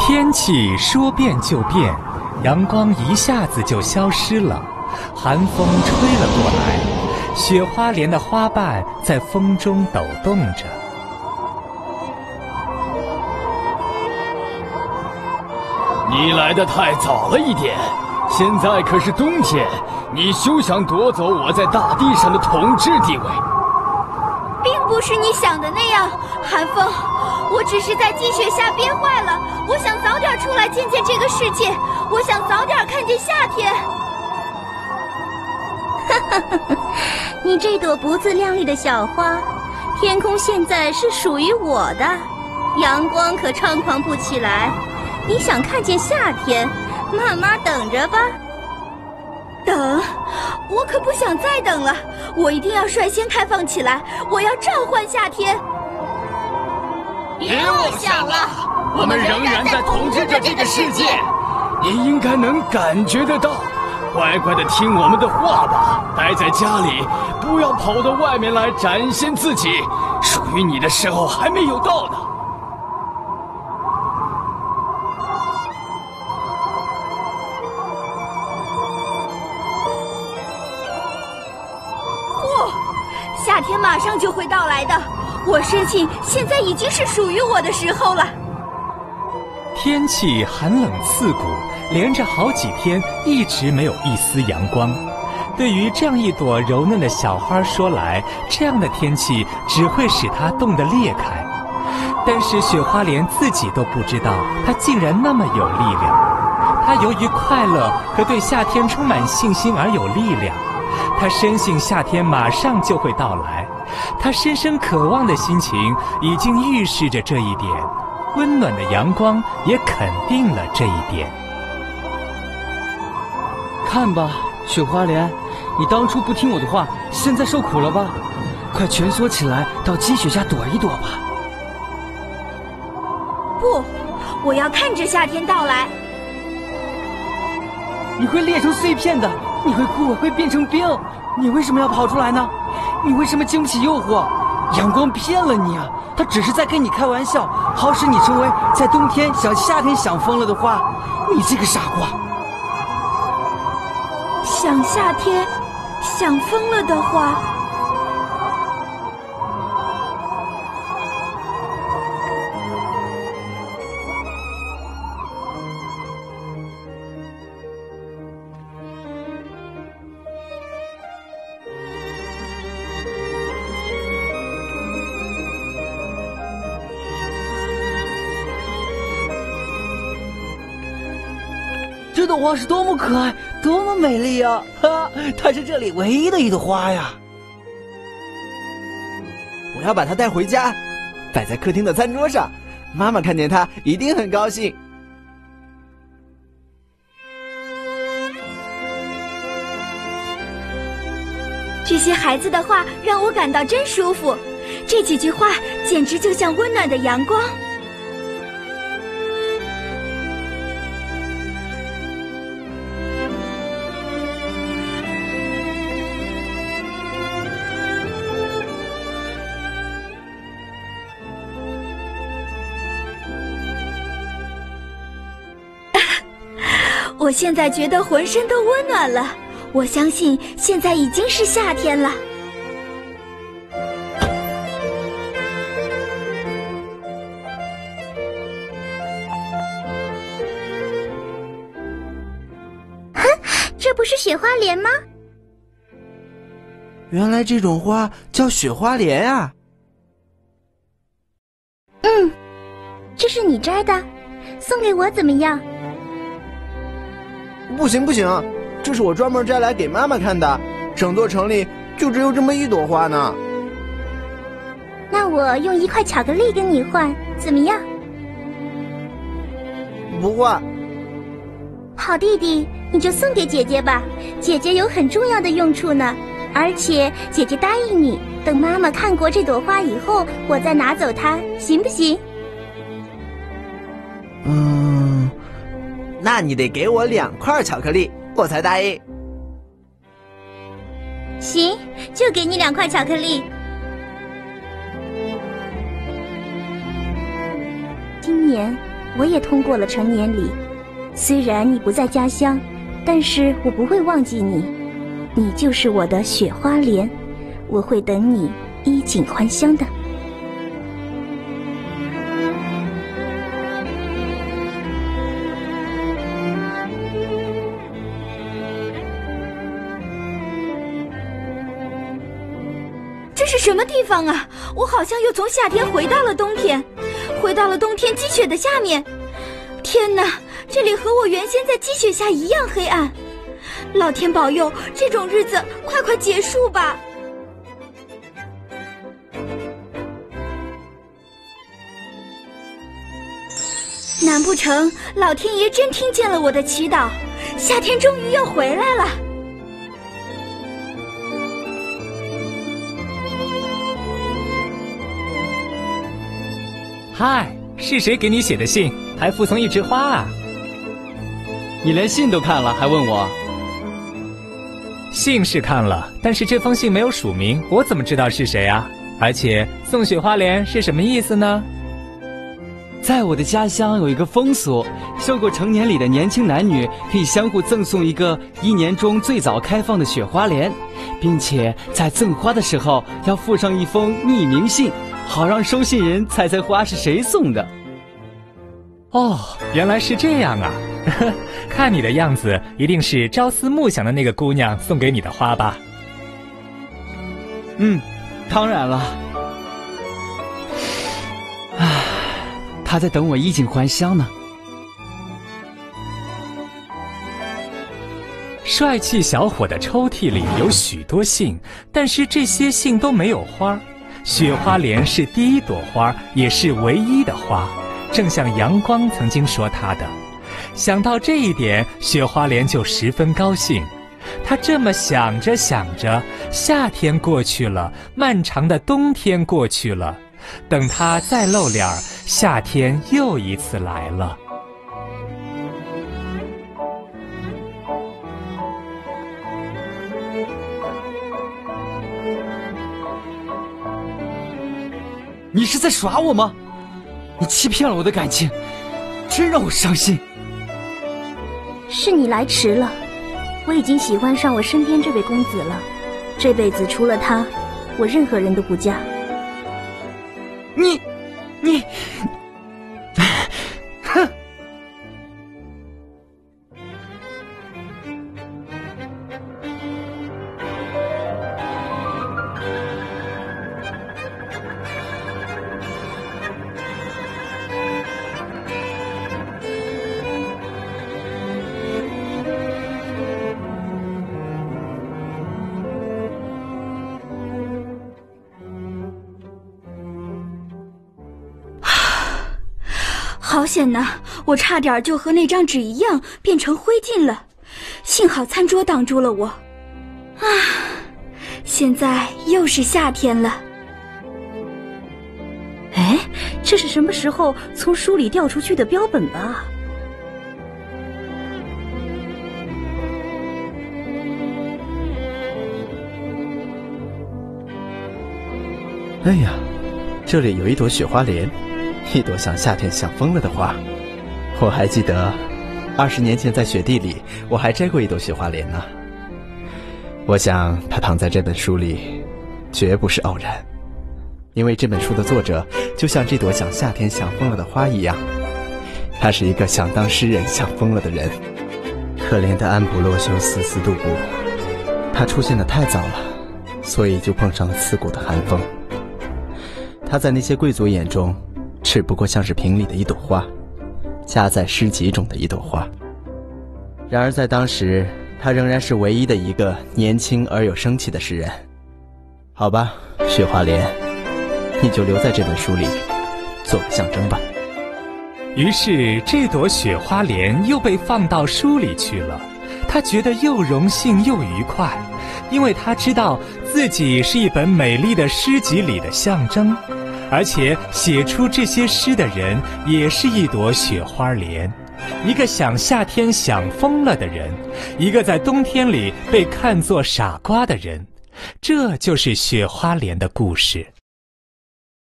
天气说变就变，阳光一下子就消失了，寒风吹了过来，雪花莲的花瓣在风中抖动着。 你来得太早了一点，现在可是冬天，你休想夺走我在大地上的统治地位。 并不是你想的那样，寒风，我只是在积雪下憋坏了，我想早点出来见见这个世界，我想早点看见夏天。 你这朵不自量力的小花，天空现在是属于我的，阳光可猖狂不起来。你想看见夏天，慢慢等着吧。 等？我可不想再等了，我一定要率先开放起来，我要召唤夏天。 别妄想了，我们仍然在统治着这个世界。 你应该能感觉得到，乖乖地听我们的话吧，待在家里，不要跑到外面来展现自己，属于你的时候还没有到呢。 夏天马上就会到来的，我深信现在已经是属于我的时候了。 天气寒冷刺骨，连着好几天一直没有一丝阳光。对于这样一朵柔嫩的小花说来，这样的天气只会使它冻得裂开。但是雪花莲自己都不知道，它竟然那么有力量。它由于快乐和对夏天充满信心而有力量。他深信夏天马上就会到来，他深深渴望的心情已经预示着这一点，温暖的阳光也肯定了这一点。 看吧，雪花莲，你当初不听我的话，现在受苦了吧？快蜷缩起来，到积雪下躲一躲吧。 不，我要看着夏天到来。 你会裂成碎片的，你会哭，会变成冰。你为什么要跑出来呢？你为什么经不起诱惑？阳光骗了你啊！它只是在跟你开玩笑，好使你成为在冬天想夏天想疯了的花。你这个傻瓜！ 想夏天想疯了的花。 这朵花是多么可爱，多么美丽呀！哈，它是这里唯一的一朵花呀！ 我要把它带回家，摆在客厅的餐桌上，妈妈看见它一定很高兴。 这些孩子的话让我感到真舒服，这几句话简直就像温暖的阳光。我现在觉得浑身都温暖了，我相信现在已经是夏天了。 这不是雪花莲吗？ 原来这种花叫雪花莲啊！ 这是你摘的，送给我怎么样？ 不行不行，这是我专门摘来给妈妈看的，整座城里就只有这么一朵花呢。 那我用1块巧克力跟你换，怎么样？ 不换。 好弟弟，你就送给姐姐吧，姐姐有很重要的用处呢。而且姐姐答应你，等妈妈看过这朵花以后，我再拿走它，行不行？ 那你得给我2块巧克力，我才答应。 行，就给你2块巧克力。今年我也通过了成年礼。虽然你不在家乡，但是我不会忘记你。你就是我的雪花莲，我会等你衣锦还乡的。 这是什么地方啊？我好像又从夏天回到了冬天，回到了冬天积雪的下面。天哪，这里和我原先在积雪下一样黑暗。老天保佑，这种日子快快结束吧。难不成老天爷真听见了我的祈祷，夏天终于要回来了？ 嗨，是谁给你写的信？还附送一枝花啊？ 你连信都看了，还问我？ 信是看了，但是这封信没有署名，我怎么知道是谁啊？而且送雪花莲是什么意思呢？ 在我的家乡有一个风俗，受过成年礼的年轻男女可以相互赠送一个一年中最早开放的雪花莲，并且在赠花的时候要附上一封匿名信，好让收信人猜猜花是谁送的。 哦，原来是这样啊！看你的样子，一定是朝思暮想的那个姑娘送给你的花吧？ 当然了。她在等我衣锦还乡呢。 帅气小伙的抽屉里有许多信，但是这些信都没有花。雪花莲是第一朵花，也是唯一的花，正像阳光曾经说它的。想到这一点，雪花莲就十分高兴。她这么想着想着，夏天过去了，漫长的冬天过去了，等她再露脸，夏天又一次来了。 你是在耍我吗？你欺骗了我的感情，真让我伤心。 是你来迟了，我已经喜欢上我身边这位公子了，这辈子除了他，我任何人都不嫁。 你哼！ 好险呐！我差点就和那张纸一样变成灰烬了，幸好餐桌挡住了我。现在又是夏天了。 哎，这是什么时候从书里掉出去的标本吧？ 哎呀，这里有一朵雪花莲，一朵像夏天想疯了的花。我还记得20年前在雪地里，我还摘过一朵雪花莲呢。我想它躺在这本书里绝不是偶然，因为这本书的作者就像这朵像夏天想疯了的花一样，他是一个想当诗人想疯了的人。可怜的安普洛修斯·斯杜布，他出现得太早了，所以就碰上了刺骨的寒风。他在那些贵族眼中只不过像是瓶里的一朵花，夹在诗集中的一朵花。然而在当时，他仍然是唯一的一个年轻而有生气的诗人。好吧，雪花莲，你就留在这本书里做个象征吧。 于是这朵雪花莲又被放到书里去了。他觉得又荣幸又愉快，因为他知道自己是一本美丽的诗集里的象征，而且写出这些诗的人也是一朵雪花莲，一个想夏天想疯了的人，一个在冬天里被看作傻瓜的人。这就是雪花莲的故事。